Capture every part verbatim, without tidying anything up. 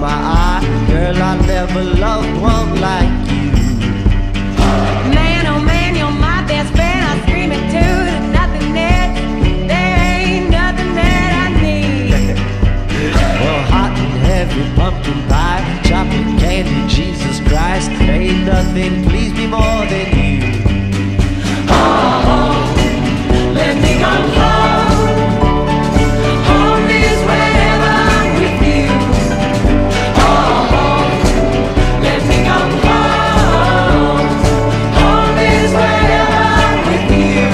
my eye. Girl, I never loved one like you. Man, oh man, you're my best friend. I scream it too. There's nothing that, there ain't nothing that I need. Well, hot and heavy pumpkin pie, chocolate candy, Jesus Christ, ain't nothing please me more than you. Oh, let me go home. Home is wherever I'm with you. Oh, let me go home. Home is wherever I'm with you.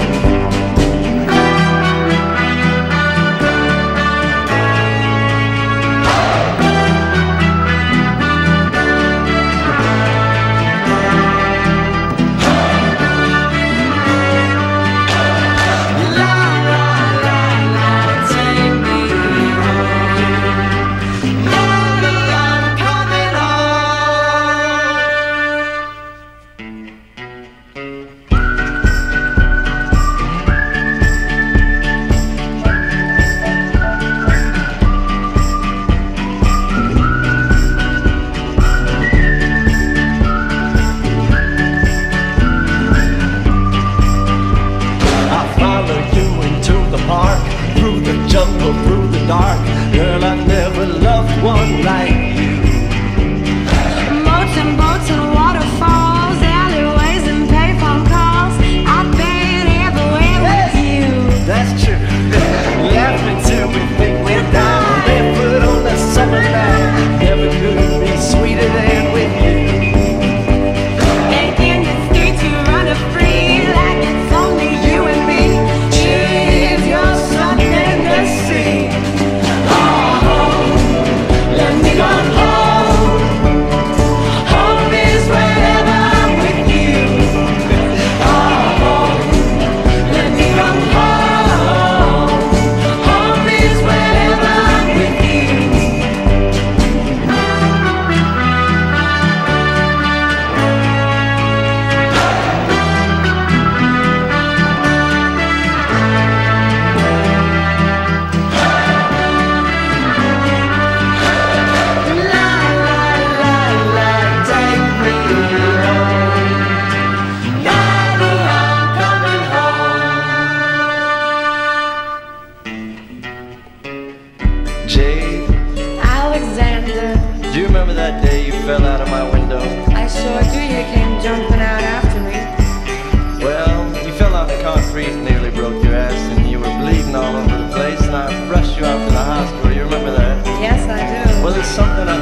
Through the jungle, through the dark, girl, I never loved one like you. Moats and boats and waterfalls, alleyways and payphone calls. I've been everywhere with you. That's true. Laughing till we think we're down, barefoot on the summer night. Never could be sweeter than with you. And in the streets you run a free like it's only you and me. Cheers, you're something to see. Oh, let me go home. Home is wherever I'm with you. Oh, let me go home. Home is wherever I'm with you. La la la la, take me home. Daddy, I'm coming home. Jade, Alexander, do you remember that day you fell out of my window? I sure do. You came jumping out after me. Well, you fell on the concrete and nearly broke your ass, and you were bleeding all over the place, and I rushed you out to the hospital. You remember that? Yes, I do. Well, there's something